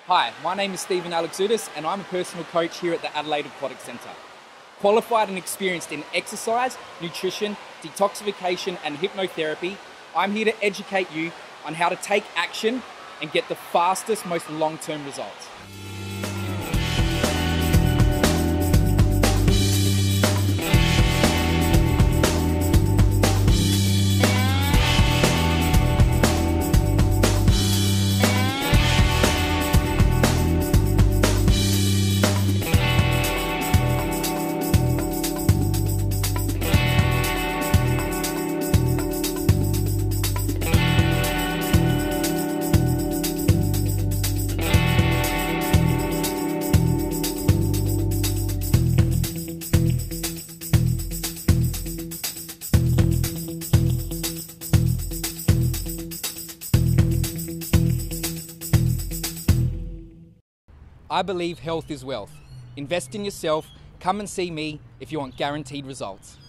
Hi, my name is Alexoudis and I'm a personal coach here at the Adelaide Aquatic Centre. Qualified and experienced in exercise, nutrition, detoxification and hypnotherapy, I'm here to educate you on how to take action and get the fastest, most long-term results. I believe health is wealth. Invest in yourself. Come and see me if you want guaranteed results.